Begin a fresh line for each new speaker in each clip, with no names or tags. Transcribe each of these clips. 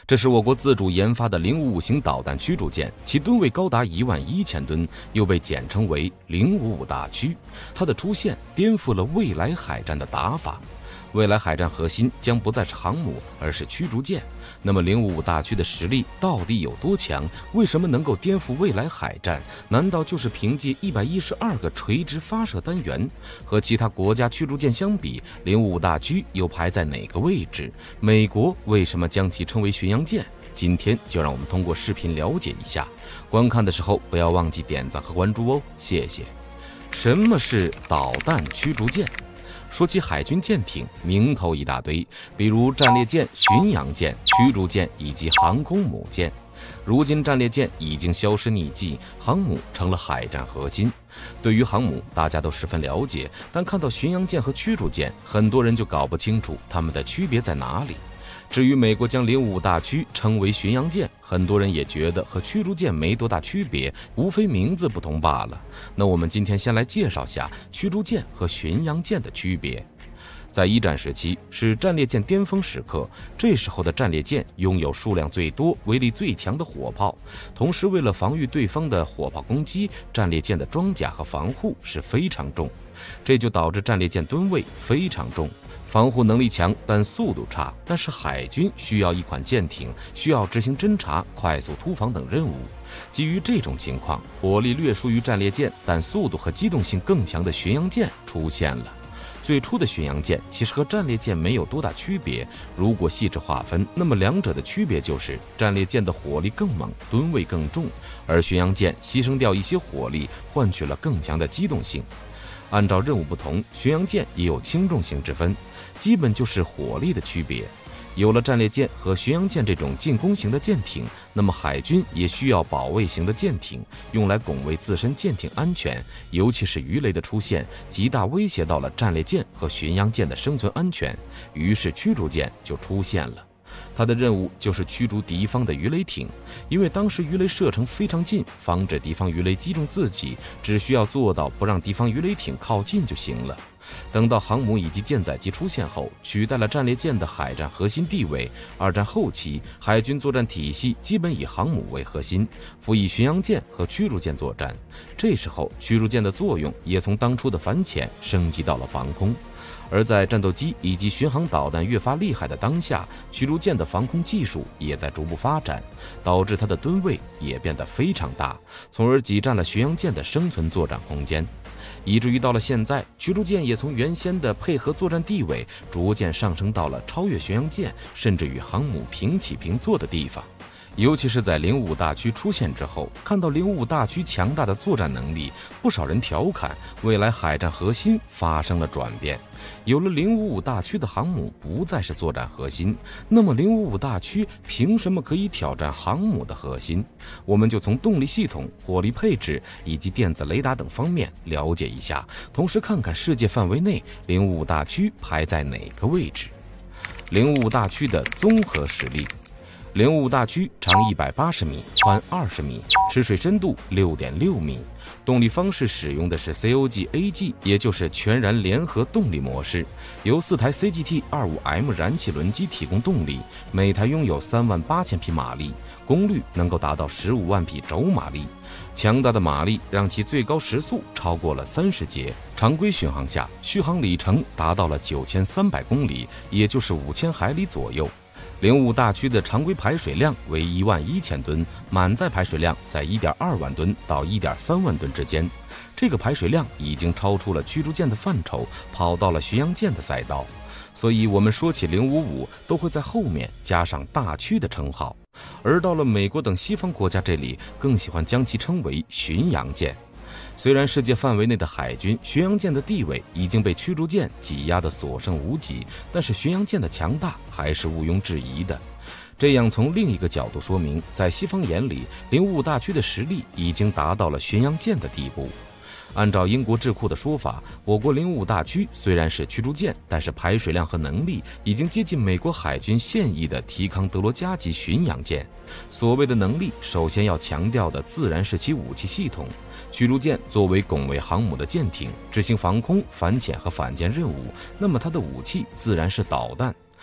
这是我国自主研发的055型导弹驱逐舰，其吨位高达11000吨，又被简称为055大驱。它的出现颠覆了未来海战的打法。未来海战核心将不再是航母，而是驱逐舰。那么055大驱的实力到底有多强？为什么能够颠覆未来海战？难道就是凭借112个垂直发射单元？和其他国家驱逐舰相比，055大驱又排在哪个位置？美国为什么将其称为巡洋舰？今天就让我们通过视频了解一下。观看的时候不要忘记点赞和关注哦，谢谢。什么是导弹驱逐舰？说起海军舰艇，名头一大堆，比如战列舰、巡洋舰、驱逐舰以及航空母舰。如今战列舰已经销声匿迹，航母成了海战核心。对于航母，大家都十分了解，但看到巡洋舰和驱逐舰，很多人就搞不清楚它们的区别在哪里。至于美国将055大驱称为巡洋舰，很多人也觉得和驱逐舰没多大区别，无非名字不同罢了。那我们今天先来介绍下驱逐舰和巡洋舰的区别。在一战时期是战列舰巅峰时刻，这时候的战列舰拥有数量最多、威力最强的火炮，同时为了防御对方的火炮攻击，战列舰的装甲和防护是非常重，这就导致战列舰吨位非常重。防护能力强，但速度差。但是海军需要一款舰艇，需要执行侦察、快速突防等任务。基于这种情况，火力略输于战列舰，但速度和机动性更强的巡洋舰出现了。最初的巡洋舰其实和战列舰没有多大区别，如果细致划分，那么两者的区别就是战列舰的火力更猛，吨位更重，而巡洋舰牺牲掉一些火力，换取了更强的机动性。按照任务不同，巡洋舰也有轻重型之分，基本就是火力的区别。有了战列舰和巡洋舰这种进攻型的舰艇，那么海军也需要保卫型的舰艇，用来拱卫自身舰艇安全。尤其是鱼雷的出现，极大威胁到了战列舰和巡洋舰的生存安全，于是驱逐舰就出现了。它的任务就是驱逐敌方的鱼雷艇，因为当时鱼雷射程非常近，防止敌方鱼雷击中自己，只需要做到不让敌方鱼雷艇靠近就行了。等到航母以及舰载机出现后，取代了战列舰的海战核心地位。二战后期，海军作战体系基本以航母为核心，辅以巡洋舰和驱逐舰作战。这时候，驱逐舰的作用也从当初的反潜升级到了防空。而在战斗机以及巡航导弹越发厉害的当下，驱逐舰的防空技术也在逐步发展，导致它的吨位也变得非常大，从而挤占了巡洋舰的生存作战空间。以至于到了现在，驱逐舰也从原先的配合作战地位，逐渐上升到了超越巡洋舰，甚至与航母平起平坐的地方。尤其是在055大驱出现之后，看到055大驱强大的作战能力，不少人调侃未来海战核心发生了转变。有了055大驱的航母不再是作战核心，那么055大驱凭什么可以挑战航母的核心？我们就从动力系统、火力配置以及电子雷达等方面了解一下，同时看看世界范围内055大驱排在哪个位置。055大驱的综合实力：055大驱长180米，宽20米，吃水深度6.6米。动力方式使用的是 COG-AG， 也就是全燃联合动力模式，由4台 CGT-25M 燃气轮机提供动力，每台拥有38000匹马力，功率能够达到15万匹轴马力。强大的马力让其最高时速超过了30节，常规巡航下，续航里程达到了9300公里，也就是5000海里左右。055大驱的常规排水量为11000吨，满载排水量在1.2万吨到1.3万吨之间。这个排水量已经超出了驱逐舰的范畴，跑到了巡洋舰的赛道。所以我们说起055，都会在后面加上大驱的称号。而到了美国等西方国家这里，更喜欢将其称为巡洋舰。虽然世界范围内的海军巡洋舰的地位已经被驱逐舰挤压得所剩无几，但是巡洋舰的强大还是毋庸置疑的。这样从另一个角度说明，在西方眼里，055大驱的实力已经达到了巡洋舰的地步。按照英国智库的说法，我国055大驱虽然是驱逐舰，但是排水量和能力已经接近美国海军现役的提康德罗加级巡洋舰。所谓的能力，首先要强调的自然是其武器系统。驱逐舰作为拱卫航母的舰艇，执行防空、反潜和反舰任务，那么它的武器自然是导弹。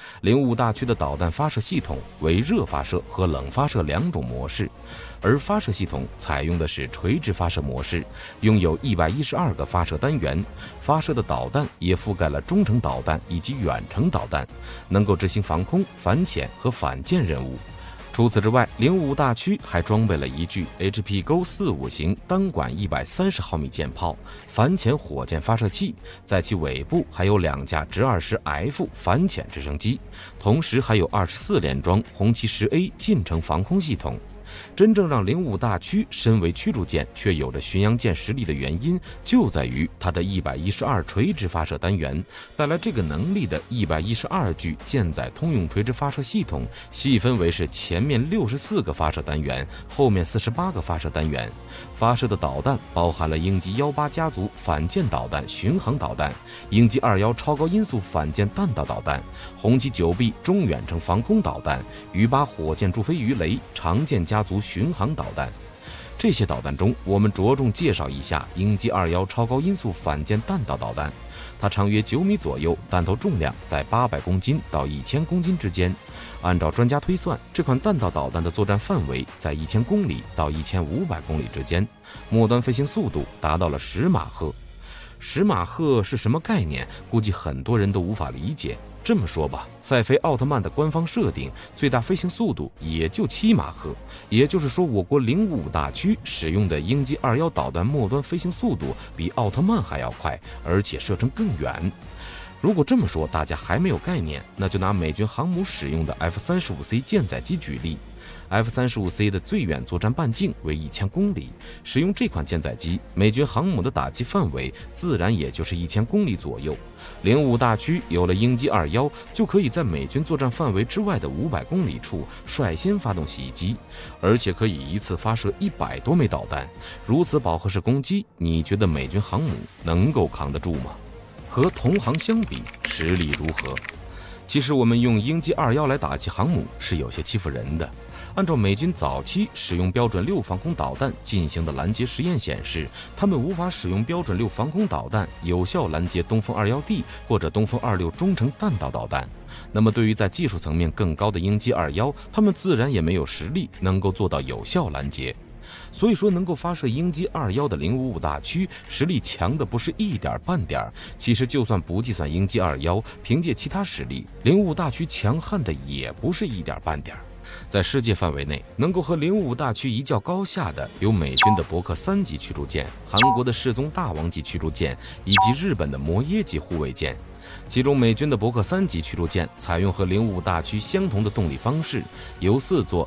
05大区的导弹发射系统为热发射和冷发射2种模式，而发射系统采用的是垂直发射模式，拥有112个发射单元，发射的导弹也覆盖了中程导弹以及远程导弹，能够执行防空、反潜和反舰任务。除此之外，05大区还装备了一具 HP-GO45 型单管130毫米舰炮、反潜火箭发射器，在其尾部还有2架直20F 反潜直升机，同时还有24连装红旗10A 近程防空系统。真正让05大区身为驱逐舰却有着巡洋舰实力的原因，就在于它的112垂直发射单元。带来这个能力的112具舰载通用垂直发射系统，细分为是前面64个发射单元，后面48个发射单元。发射的导弹包含了鹰击18家族反舰导弹、巡航导弹、鹰击21超高音速反舰弹道导弹、红旗9B中远程防空导弹、鱼8火箭助飞鱼雷、长剑家族巡航导弹。这些导弹中，我们着重介绍一下鹰击21超高音速反舰弹道导弹。它长约9米左右，弹头重量在800公斤到1000公斤之间。按照专家推算，这款弹道导弹的作战范围在1000公里到1500公里之间，末端飞行速度达到了10马赫。10马赫是什么概念？估计很多人都无法理解。这么说吧，赛飞奥特曼的官方设定最大飞行速度也就7马赫，也就是说，我国05大区使用的鹰击21导弹末端飞行速度比奥特曼还要快，而且射程更远。如果这么说大家还没有概念，那就拿美军航母使用的 F-35C 舰载机举例。F-35C 的最远作战半径为1000公里，使用这款舰载机，美军航母的打击范围自然也就是1000公里左右。05大区有了鹰击21，就可以在美军作战范围之外的500公里处率先发动袭击，而且可以一次发射100多枚导弹。如此饱和式攻击，你觉得美军航母能够扛得住吗？和同行相比，实力如何？其实我们用鹰击21来打击航母是有些欺负人的。按照美军早期使用标准6防空导弹进行的拦截实验显示，他们无法使用标准6防空导弹有效拦截东风21D 或者东风26中程弹道导弹。那么对于在技术层面更高的鹰击21，他们自然也没有实力能够做到有效拦截。所以说，能够发射鹰击21的055大区，实力强的不是一点半点。其实就算不计算鹰击21，凭借其他实力，055大区强悍的也不是一点半点。在世界范围内，能够和055大区一较高下的有美军的伯克3级驱逐舰、韩国的世宗大王级驱逐舰以及日本的摩耶级护卫舰。其中，美军的伯克3级驱逐舰采用和055大区相同的动力方式，由4座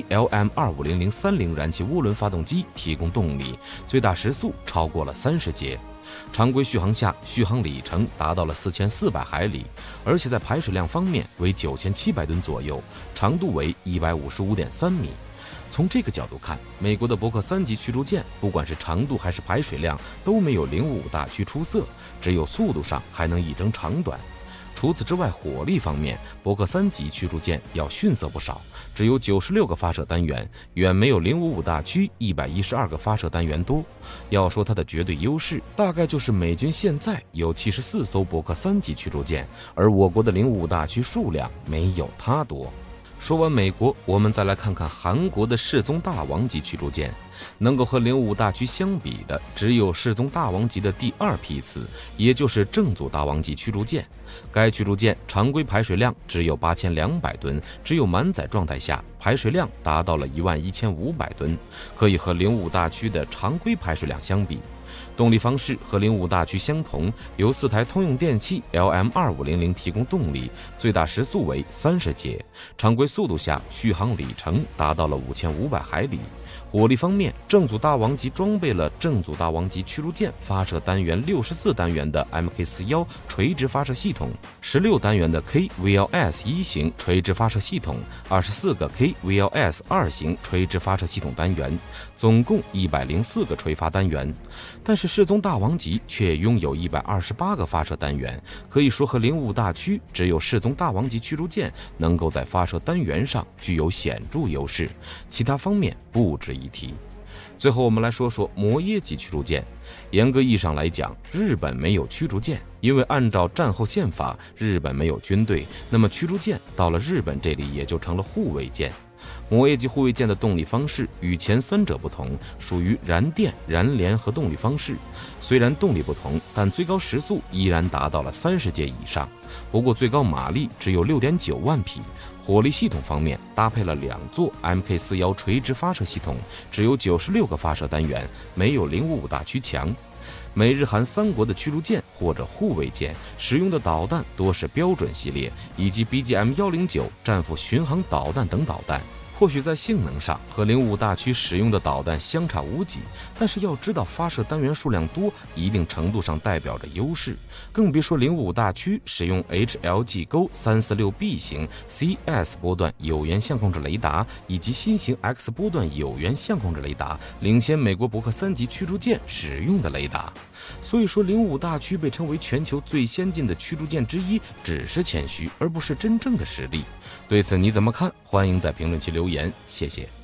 G1LM250030燃气涡轮发动机提供动力，最大时速超过了30节。常规续航下，续航里程达到了4400海里，而且在排水量方面为9700吨左右，长度为155.3米。从这个角度看，美国的伯克3级驱逐舰不管是长度还是排水量都没有055大区出色，只有速度上还能一争长短。除此之外，火力方面，伯克3级驱逐舰要逊色不少，只有96个发射单元，远没有055大区112个发射单元多。要说它的绝对优势，大概就是美军现在有74艘伯克3级驱逐舰，而我国的055大区数量没有它多。说完美国，我们再来看看韩国的世宗大王级驱逐舰。能够和055大区相比的，只有世宗大王级的第2批次，也就是正祖大王级驱逐舰。该驱逐舰常规排水量只有8200吨，只有满载状态下排水量达到了11500吨，可以和055大区的常规排水量相比。动力方式和055大区相同，由4台通用电气 LM2500提供动力，最大时速为30节，常规速度下续航里程达到了5500海里。火力方面，正祖大王级装备了正祖大王级驱逐舰发射单元64单元的 MK41垂直发射系统，16单元的 KVLS1型垂直发射系统，24个 KVLS2型垂直发射系统单元，总共104个垂发单元。但是世宗大王级却拥有128个发射单元，可以说和055大区只有世宗大王级驱逐舰能够在发射单元上具有显著优势，其他方面不值一提。 最后我们来说说摩耶级驱逐舰。严格意义上来讲，日本没有驱逐舰，因为按照战后宪法，日本没有军队，那么驱逐舰到了日本这里也就成了护卫舰。摩耶级护卫舰的动力方式与前三者不同，属于燃电、燃联和动力方式。虽然动力不同，但最高时速依然达到了30节以上。不过最高马力只有6.9万匹。火力系统方面，搭配了2座 Mk41垂直发射系统，只有96个发射单元，没有055大驱强。美日韩3国的驱逐舰或者护卫舰使用的导弹多是标准系列以及 BGM-109 战斧巡航导弹等导弹。或许在性能上和055大驱使用的导弹相差无几，但是要知道发射单元数量多，一定程度上代表着优势。更别说055大驱使用 HLG-GO346B 型 CS 波段有源相控制雷达以及新型 X 波段有源相控制雷达，领先美国伯克3级驱逐舰使用的雷达。所以说055大驱被称为全球最先进的驱逐舰之一，只是谦虚，而不是真正的实力。对此你怎么看？欢迎在评论区留言，谢谢。